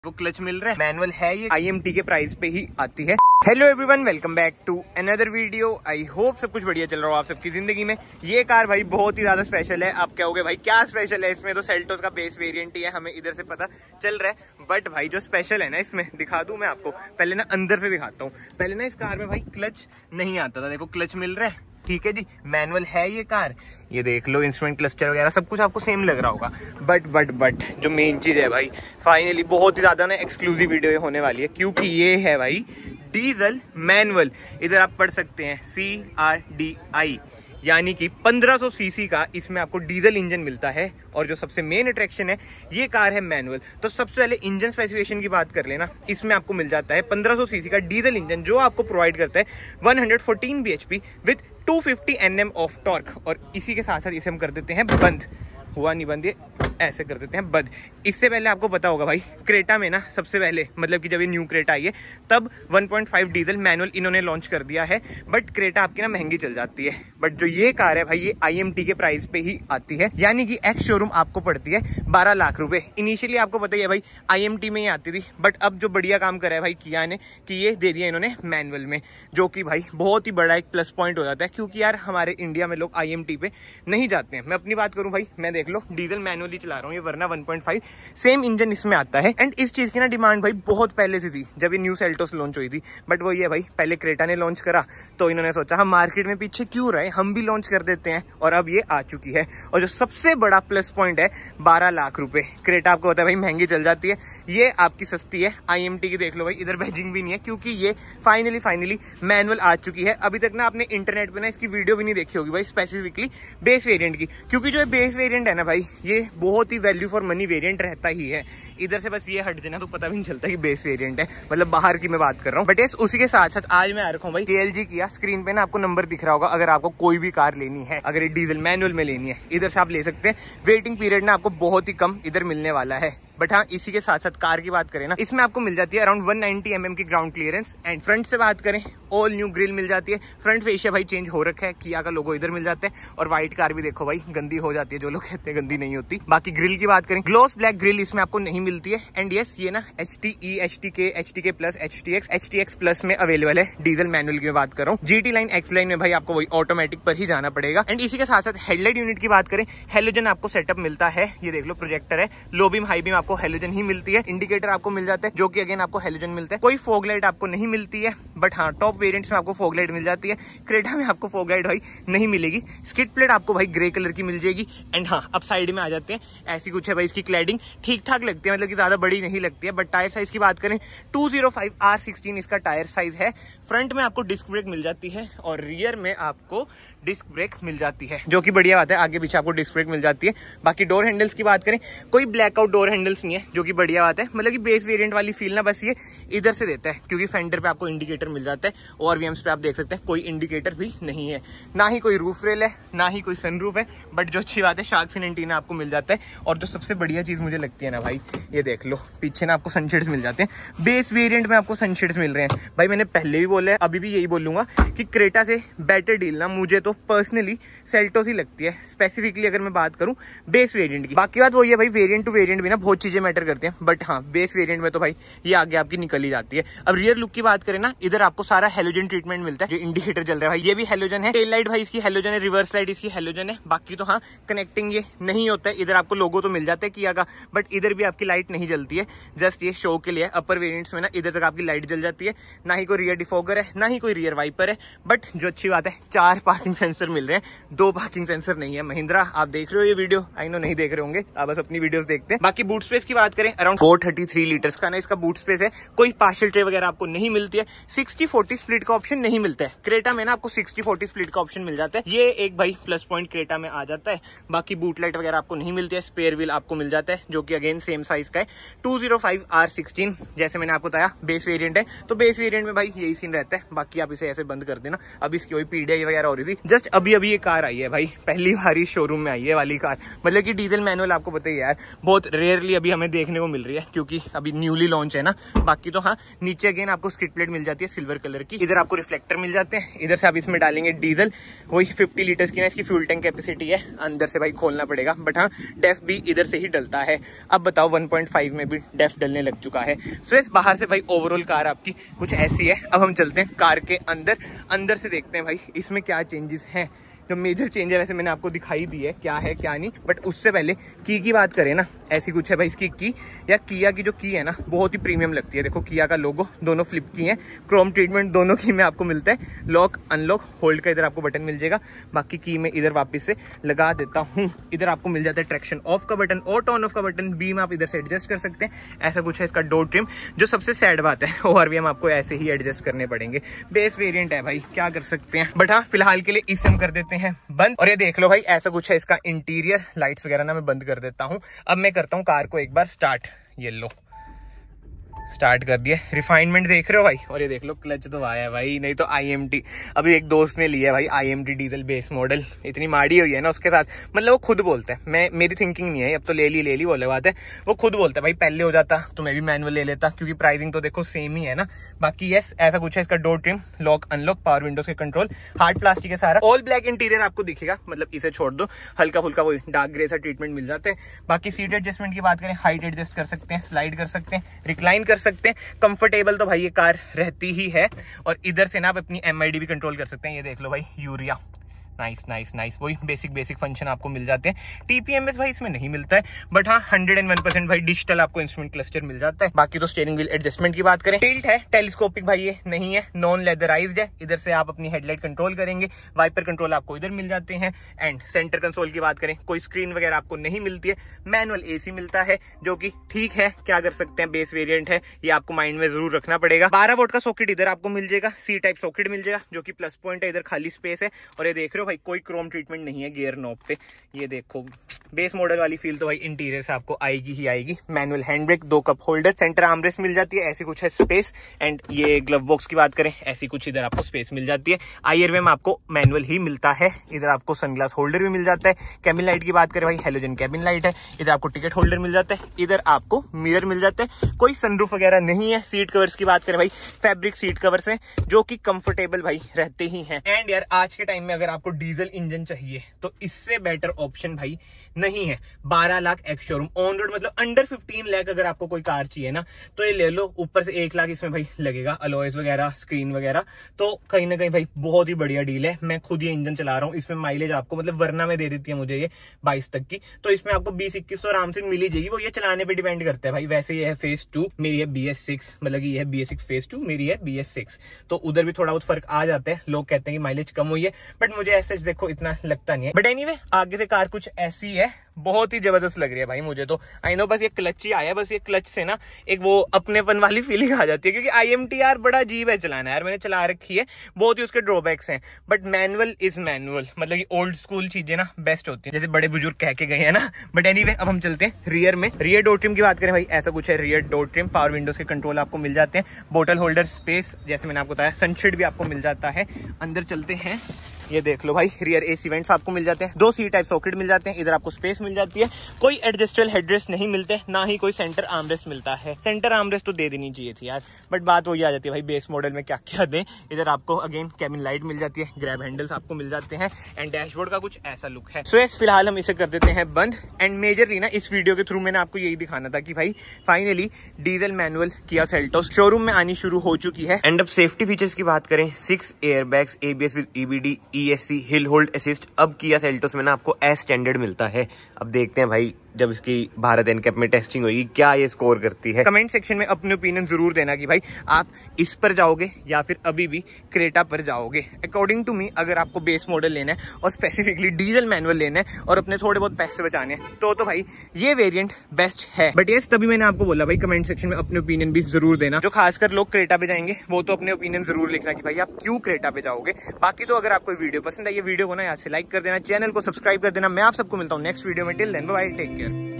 वो क्लच मिल रहा है, मैनुअल है, ये IMT के प्राइस पे ही आती है। Hello everyone, welcome back to another video. I hope सब कुछ बढ़िया चल रहा हो आप सबकी जिंदगी में। ये कार भाई बहुत ही ज्यादा स्पेशल है। आप कहोगे भाई क्या स्पेशल है इसमें, तो सेल्टोस का बेस वेरिएंट ही है, हमें इधर से पता चल रहा है। बट भाई जो स्पेशल है ना इसमें, दिखा दूं मैं आपको, पहले ना अंदर से दिखाता हूँ। पहले ना इस कार में भाई क्लच नहीं आता था, देखो क्लच मिल रहा है, ठीक है जी, मैनुअल है ये कार। ये देख लो, इंस्ट्रूमेंट क्लस्टर वगैरह सब कुछ आपको सेम लग रहा होगा। बट जो मेन चीज है भाई, फाइनली बहुत ही ज्यादा ना एक्सक्लूसिव वीडियो होने वाली है, क्योंकि ये है भाई डीजल मैनुअल। इधर आप पढ़ सकते हैं CRDI, यानी कि 1500 सीसी का इसमें आपको डीजल इंजन मिलता है। और जो सबसे मेन अट्रैक्शन है, ये कार है मैनुअल। तो सबसे पहले इंजन स्पेसिफिकेशन की बात कर लेना। इसमें आपको मिल जाता है 1500 सीसी का डीजल इंजन, जो आपको प्रोवाइड करता है 114 bhp with 250 Nm of torque. और इसी के साथ साथ इसे हम कर देते हैं बंद। हुआ नहीं बंद, ये ऐसे कर देते हैं बंद। इससे पहले आपको पता होगा भाई, क्रेटा में ना सबसे पहले, मतलब कि जब ये न्यू क्रेटा आई है तब 1.5 डीजल मैनुअल इन्होंने लॉन्च कर दिया है। बट क्रेटा आपकी ना महंगी चल जाती है। बट जो ये कार है भाई, ये IMT के प्राइस पे ही आती है, यानी कि एक्स शोरूम आपको पड़ती है 12 लाख रुपए। इनिशियली आपको पता ही है भाई, IMT में ही आती थी। बट अब जो बढ़िया काम करा है भाई किया ने, कि ये दे दिया इन्होंने मैनुअल में, जो कि भाई बहुत ही बड़ा एक प्लस पॉइंट हो जाता है। क्योंकि यार हमारे इंडिया में लोग IMT पे नहीं जाते हैं। मैं अपनी बात करूं भाई, मैं देख लो डीजल मैनुअली चला रहा हूँ, ये वरना 1.5 सेम इंजन इसमें आता है। एंड इस चीज की ना डिमांड भाई बहुत पहले से थी, जब ये न्यू सेल्टोस लॉन्च हुई थी। बट वो ये भाई, पहले क्रेटा ने लॉन्च करा, तो इन्होंने सोचा हम मार्केट में पीछे क्यों रहे, हम भी लॉन्च कर देते हैं। और अब ये आ चुकी है। और जो सबसे बड़ा प्लस पॉइंट है, 12 लाख रुपए। क्रेटा आपको पता है भाई महंगी चल जाती है, ये आपकी सस्ती है। IMT की देख लो भाई, इधर बैजिंग भी नहीं है, क्योंकि ये फाइनली मैनुअल आ चुकी है। अभी तक ना आपने इंटरनेट पे ना इसकी वीडियो भी नहीं देखी होगी भाई, स्पेसिफिकली बेस वेरिएंट की। क्योंकि जो बेस वेरिएंट है ना भाई, ये बहुत ही वैल्यू फॉर मनी वेरिएंट रहता ही है। इधर से बस ये हट जाना तो पता भी नहीं चलता कि बेस वेरिएंट है, मतलब बाहर की मैं बात कर रहा हूँ। बट यस, उसी के साथ साथ आज मैं आ रखा हूँ भाई KLG किया। स्क्रीन पे ना आपको नंबर दिख रहा होगा, अगर आपको कोई भी कार लेनी है, अगर ये डीजल मैनुअल में लेनी है, इधर से आप ले सकते हैं। वेटिंग पीरियड ना आपको बहुत ही कम इधर मिलने वाला है। बट हाँ, इसी के साथ साथ कार की बात करें ना, इसमें आपको मिल जाती है अराउंड 190 mm की ग्राउंड क्लियरेंस। एंड फ्रंट से बात करें, ऑल न्यू ग्रिल मिल जाती है। फ्रंट फेशिया भाई चेंज हो रखा है, किया का लोगो इधर मिल जाता है। और व्हाइट कार भी देखो भाई, गंदी हो जाती है, जो लोग कहते हैं गंदी नहीं होती। बाकी ग्रिल की बात करें, ग्लॉस ब्लैक ग्रिल इसमें आपको नहीं मिलती है। एंड यस, ये ना HTE, HTK plus, HTX plus में अवेलेबल है। डीजल मैनुअल की बात कर रहा हूँ। GT लाइन, X लाइन में भाई आपको वही ऑटोमेटिक पर ही जाना पड़ेगा। एंड इसी के साथ साथ हेडलाइट यूनिट की बात करें, हेलोजन आपको सेटअप मिलता है। ये देख लो, प्रोजेक्टर है, लो बीम हाई बीम आपको हेलोजन ही मिलती है। इंडिकेटर आपको मिल जाता है, जो कि अगेन आपको हेलोजन मिलता है। कोई फॉग लाइट आपको नहीं मिलती है। बट हाँ, टॉप वेरिएंट्स में आपको फॉग लाइट मिल जाती है। क्रेटा में आपको फॉग लाइट भाई नहीं मिलेगी। स्किड प्लेट आपको भाई ग्रे कलर की मिल जाएगी। एंड हाँ, अब साइड में आ जाते हैं, ऐसी कुछ है भाई। इसकी क्लैडिंग ठीक ठाक लगती है, मतलब कि ज्यादा बड़ी नहीं लगती है। बट टायर साइज की बात करें, 205 R16 इसका टायर साइज है। फ्रंट में आपको डिस्क ब्रेक मिल जाती है, और रियर में आपको डिस्क ब्रेक मिल जाती है, जो कि बढ़िया बात है। आगे पीछे आपको डिस्क ब्रेक मिल जाती है। बाकी डोर हैंडल्स की बात करें, कोई ब्लैकआउट डोर हैंडल्स नहीं है, जो कि बढ़िया बात है। मतलब कि बेस वेरिएंट वाली फील ना बस ये इधर से देता है, क्योंकि फेंडर पे आपको इंडिकेटर मिल जाता है। और VMs पे आप देख सकते हैं कोई इंडिकेटर भी नहीं है, ना ही कोई रूफ रेल है, ना ही कोई सनरूफ है। बट जो अच्छी बात है, शार्क फिन एंटीना आपको मिल जाता है। और जो सबसे बढ़िया चीज मुझे लगती है ना भाई, ये देख लो, पीछे ना आपको सनशेड्स मिल जाते हैं। बेस वेरिएंट में आपको सनशेड्स मिल रहे हैं भाई। मैंने पहले भी बोला है, अभी भी यही बोलूंगा कि क्रेटा से बेटर डील ना मुझे तो पर्सनली सेल्टोस ही लगती है, स्पेसिफिकली अगर मैं बात करूं बेस वेरिएंट की। बाकी बात वही है भाई, वेरिएंट टू वेरिएंट भी ना बहुत चीजें मैटर करते हैं। बट हाँ, बेस वेरिएंट में तो भाई ये आगे आपकी निकल ही जाती है। अब रियर लुक की बात करें ना, इधर आपको सारा हेलोजन ट्रीटमेंट मिलता है। जो इंडिकेटर जल रहा है भाई, ये भी हेलोजन है। टेल लाइट भाई इसकी हेलोजन है, रिवर्स लाइट इसकी हेलोजन है। बाकी तो हाँ, कनेक्टिंग ये नहीं होता है। इधर आपको लोगो तो मिल जाता है किया का, बट इधर भी आपकी लाइट नहीं जलती है, जस्ट ये शो के लिए। अपर वेरिएंट्स में ना इधर तक आपकी लाइट जल जाती है। ना ही कोई रियर डिफोगर है, ना ही कोई रियर वाइपर है। बट जो अच्छी बात है, 4 पार्किंग सेंसर मिल रहे हैं, 2 पार्किंग सेंसर नहीं है। महिंद्रा, आप देख रहे हो ये वीडियो, आई नो नहीं देख रहे होंगे, आप बस अपनी वीडियोस देखते हैं। बाकी बूट स्पेस की बात करें, अराउंड 433 लीटर्स का ना इसका बूट स्पेस है। कोई पार्शियल ट्रे वगैरह आपको नहीं मिलती है। 60-40 स्प्लिट का ऑप्शन नहीं मिलता है। क्रेटा में ना आपको 60-40 स्प्लिट का ऑप्शन मिल जाता है। ये एक भाई प्लस पॉइंट क्रेटा में आ जाता है। बाकी बूट लाइट वगैरह आपको नहीं मिलती है। स्पेयर व्हील आपको मिल जाता है, जो कि अगेन सेम साइज का है, 205 R16। जैसे मैंने आपको बताया बेस वेरिएंट है, तो बेस वेरिएंट में भाई यही सीन रहता है। बाकी आप इसे ऐसे बंद कर देना। अब इसकी कोई PDI वगैरह हो रही थी, जस्ट अभी अभी ये कार आई है भाई, पहली बार ही शोरूम में आई है वाली कार। मतलब कि डीजल मैनुअल आपको पता ही है यार, बहुत रेयरली अभी हमें देखने को मिल रही है, क्योंकि अभी न्यूली लॉन्च है ना। बाकी तो हाँ, नीचे अगेन आपको स्किड प्लेट मिल जाती है सिल्वर कलर की, इधर आपको रिफ्लेक्टर मिल जाते हैं, इधर से आप इसमें डालेंगे डीजल, वही 50 लीटर्स की ना इसकी फ्यूल टैंक कैपेसिटी है। अंदर से भाई खोलना पड़ेगा, बट हाँ डेफ भी इधर से ही डलता है। अब बताओ 1.5 में भी डेफ डलने लग चुका है। सो इस बाहर से भाई ओवरऑल कार आपकी कुछ ऐसी है। अब हम चलते हैं कार के अंदर से देखते हैं भाई इसमें क्या चेंजेस हैं। जो मेजर चेंज है वैसे मैंने आपको दिखाई दी है क्या है क्या नहीं, बट उससे पहले की बात करें ना, ऐसी कुछ है भाई इसकी की, या किया की जो की है ना बहुत ही प्रीमियम लगती है। देखो किया का लोगो, दोनों फ्लिप की है, क्रोम ट्रीटमेंट दोनों की में आपको मिलता है। लॉक अनलॉक होल्ड का इधर आपको बटन मिल जाएगा। बाकी की मैं इधर वापस से लगा देता हूँ। इधर आपको मिल जाता है ट्रैक्शन ऑफ का बटन और टर्न ऑफ का बटन, बीम आप इधर से एडजस्ट कर सकते हैं। ऐसा कुछ है इसका डोर ट्रिम। जो सबसे सैड बात है और भी हम आपको ऐसे ही एडजस्ट करने पड़ेंगे। बेस वेरिएंट है भाई, क्या कर सकते हैं, बट हाँ फिलहाल के लिए इसे हम कर देते हैं बंद। और ये देख लो भाई ऐसा कुछ है इसका इंटीरियर। लाइट्स वगैरह ना मैं बंद कर देता हूँ। अब मैं करता हूँ कार को एक बार स्टार्ट। ये लो स्टार्ट कर दिया। रिफाइनमेंट देख रहे हो भाई, और ये देख लो क्लच तो आया है भाई, नहीं तो IMT। अभी एक दोस्त ने लिया है भाई IMT डीजल बेस मॉडल, इतनी माड़ी हुई है ना उसके साथ। मतलब वो खुद बोलता है, मेरी थिंकिंग नहीं है, अब तो ले ली वो अलग बात है। वो खुद बोलता है भाई पहले हो जाता तो मैं भी मैनुअल ले लेता, क्योंकि प्राइसिंग तो देखो सेम ही है ना। बाकी यस ऐसा कुछ है इसका door trim, lock unlock, power windows के कंट्रोल, हार्ड प्लास्टिक है सारा, ऑल ब्लैक इंटीरियर आपको दिखेगा। मतलब इसे छोड़ दो, हल्का फुल्का वो डार्क ग्रे सा ट्रीटमेंट मिल जाता है। बाकी सीट एडजस्टमेंट की बात करें, हाइट एडजस्ट कर सकते हैं, स्लाइड कर सकते हैं, रिक्लाइन कर सकते हैं। कंफर्टेबल तो भाई ये कार रहती ही है। और इधर से ना आप अपनी MID भी कंट्रोल कर सकते हैं। ये देख लो भाई यूरिया, नाइस। वही बेसिक फंक्शन आपको मिल जाते हैं। TPMS भाई इसमें नहीं मिलता है, बट हाँ 101% भाई डिजिटल आपको इंस्ट्रूमेंट क्लस्टर मिल जाता है। बाकी तो स्टीयरिंग व्हील एडजस्टमेंट की बात करें, टिल्ट है, टेलीस्कोपिक भाई ये नहीं है, नॉन लेदराइज्ड है। इधर से आप अपनी हेडलाइट कंट्रोल करेंगे, वाइपर कंट्रोल आपको इधर मिल जाते हैं। एंड सेंटर कंसोल की बात करें, कोई स्क्रीन वगैरह आपको नहीं मिलती है। मैनुअल AC मिलता है, जो कि ठीक है, क्या कर सकते हैं, बेस वेरिएंट है, ये आपको माइंड में जरूर रखना पड़ेगा। 12 वोल्ट का सॉकेट इधर आपको मिल जाएगा, C टाइप सॉकेट मिल जाएगा, जो कि प्लस पॉइंट है। इधर खाली स्पेस है। और ये देख रहे हो भाई कोई क्रोम ट्रीटमेंट नहीं है गियर नॉब पे। ये देखो बेस मॉडल वाली फील तो भाई इंटीरियर से आपको आएगी ही आएगी। Manual hand brake, 2 cup holder, centre armrest मिल जाती है, ऐसी कुछ है स्पेस। एंड ये ग्लव बॉक्स की बात करें, ऐसी कुछ इधर आपको स्पेस मिल जाती है। IRV में आपको मैनुअल ही मिलता है। इधर आपको सनग्लास होल्डर भी मिल जाता है। कैबिन लाइट की बात करें भाई, हेलोजन कैबिन लाइट है। इधर आपको टिकट होल्डर मिल जाता है। इधर आपको मिरर मिल जाता है। कोई सनरूफ वगैरह नहीं है। सीट कवर्स की बात करें भाई, फैब्रिक सीट कवर्स हैं, जो कि कंफर्टेबल भाई रहते ही हैं। एंड यार आज के टाइम में अगर आपको डीजल इंजन चाहिए तो इससे बेटर ऑप्शन भाई नहीं है। 12 lakh ex showroom on road, मतलब अंडर 15 लाख अगर आपको कोई कार चाहिए ना तो ये ले लो। ऊपर से 1 लाख इसमें भाई लगेगा, अलॉयज वगैरह, स्क्रीन वगैरह। तो कहीं ना कहीं भाई बहुत ही बढ़िया डील है। मैं खुद ये इंजन चला रहा हूँ, इसमें माइलेज आपको मतलब वरना में दे देती है मुझे ये 22 तक की, तो इसमें आपको 20-21 तो आराम से मिल ही जाएगी। वो ये चलाने पर डिपेंड करता है भाई। वैसे ये है फेज 2, मेरी है BS6, मतलब ये है BS6 फेज 2, मेरी है BS6, तो उधर भी थोड़ा बहुत फर्क आ जाता है। लोग कहते हैं कि माइलेज कम हुई है, बट मुझे ऐसे देखो इतना लगता नहीं है। बट एनीवे आगे से कार कुछ ऐसी है, बहुत ही जबरदस्त लग रही है भाई मुझे तो। आई नो बस ये क्लच ही आया, बस ये क्लच से ना एक वो अपनेपन वाली फीलिंग आ जाती है, क्योंकि IMT यार बड़ा अजीब है चलाना यार। मैंने चला रखी है, बहुत ही उसके ड्रॉबैक्स हैं, बट मैनुअल इज मैनुअल। मतलब कि ओल्ड स्कूल चीजें ना बेस्ट होती हैं, जैसे बड़े बुजुर्ग कह के गए हैं ना। बट एनीवे अब हम चलते हैं रियर में। रियर डोर ट्रिम की बात करें भाई, ऐसा कुछ है rear door trim. Power windows के कंट्रोल आपको मिल जाते हैं। बोतल होल्डर स्पेस, जैसे मैंने आपको बताया, सनशेड भी आपको मिल जाता है। अंदर चलते हैं, ये देख लो भाई रियर AC वेंट्स आपको मिल जाते हैं। 2 C टाइप सॉकेट मिल जाते हैं। इधर आपको स्पेस मिल जाती है। कोई एडजस्टेबल हेडरेस्ट नहीं मिलते, ना ही कोई सेंटर आर्मरेस्ट मिलता है। सेंटर आर्मरेस्ट तो दे देनी चाहिए थी यार, बट बात वही आ जाती है भाई बेस मॉडल में क्या क्या दें। इधर आपको अगेन कैबिन लाइट मिल जाती है, ग्रैब हैंडल्स आपको मिल जाते हैं। एंड डैशबोर्ड का कुछ ऐसा लुक है। सो यस फिलहाल हम इसे कर देते हैं बंद। एंड मेजरली ना इस वीडियो के थ्रू मैंने आपको यही दिखाना था कि भाई finally diesel manual Kia Seltos showroom में आनी शुरू हो चुकी है। एंड अब सेफ्टी फीचर्स की बात करें, 6 airbags, ABS with EBD, ESC, hill hold assist, अब किया सेल्टोस में ना आपको एस स्टैंडर्ड मिलता है। अब देखते हैं भाई जब इसकी भारत एनकैप में टेस्टिंग होगी क्या ये स्कोर करती है। कमेंट सेक्शन में अपने ओपिनियन जरूर देना कि भाई आप इस पर जाओगे या फिर अभी भी क्रेटा पर जाओगे। अकॉर्डिंग टू मी अगर आपको बेस मॉडल लेना है और स्पेसिफिकली डीजल मैनुअल लेना है और अपने थोड़े बहुत पैसे बचाने हैं तो भाई ये वेरिएंट बेस्ट है। बट यस तभी मैंने आपको बोला भाई कमेंट सेक्शन में अपने ओपिनियन भी जरूर देना। जो खासकर लोग क्रेटा पे जाएंगे वो तो अपने ओपिनियन जरूर लिखना कि भाई आप क्यों क्रेटा पे जाओगे। बाकी तो अगर आपको वीडियो पसंद है, ये वीडियो को ना यहाँ से लाइक कर देना, चैनल को सब्सक्राइब कर देना। मैं आप सबको मिलता हूँ नेक्स्ट वीडियो में। Till then bye, take care.